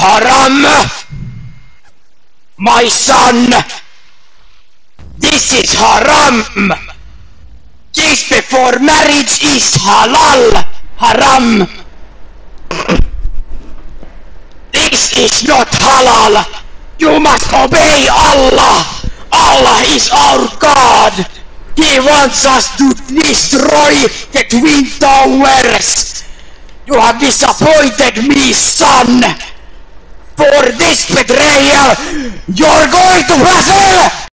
haram! My son! This is haram! Kiss before marriage is halal! Haram! This is not halal! You must obey Allah! Allah is our God! He wants us to destroy the Twin Towers! You have disappointed me, son! For this betrayal, you're going to hell!